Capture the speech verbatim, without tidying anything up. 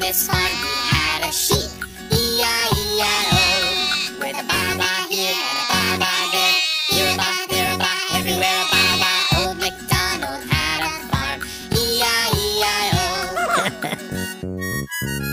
this farm he had a sheep. E I E I O. With a ba-ba here and a ba-ba there. Here a ba, there a ba, everywhere a ba-ba. Old MacDonald had a farm. E I E I O.